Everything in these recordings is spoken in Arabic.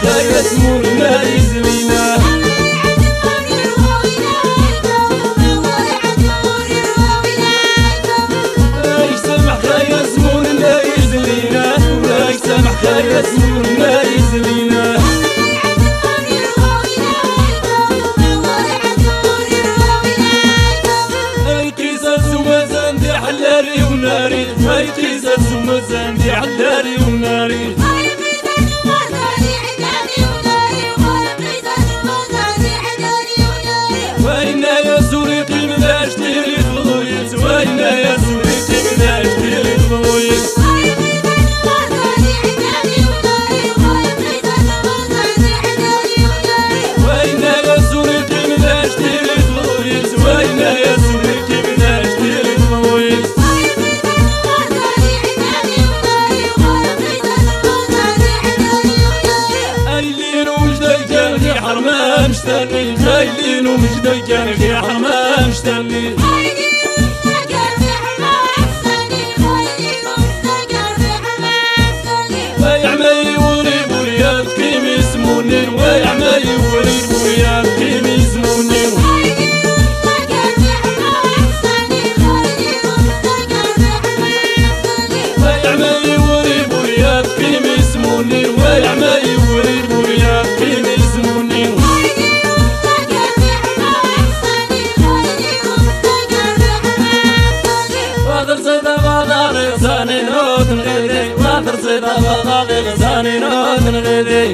خير سمون لا يزلينا يسمح خير سمون لا يزلينا يسمح خير سمون لا يزلينا حلاري وناري ما يقيس الزمزان دي حلاري وناري وين يا سوريقي مداش تيري الضويت وين يا سوريقي مداش تيري الضويت وين يا سوريقي مداش تيري الضويت وين يا سوريقي مداش تيري الضويت حرمان مشتني خايلين ومجدي كان في حرمان مشتني ويعمي وريب ويا كيم يسمونين ويعمي وريب ويا كيم يسمونين ويعمي وريب ويا كيم يسمونين ويعمي وريب ويا كيم يسمونين غزاني نوت نغيدي ما ترصيد غضاغي غزاني نوت نغيدي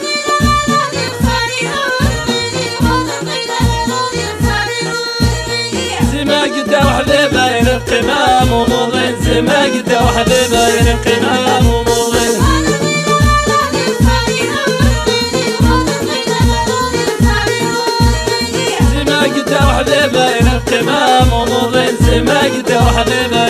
زما قدا وحدي باين القمام وموضين زما قدا وحدي باين القمام وموضين زما قدا وحدي باين القمام وموضين زما قدا وحدي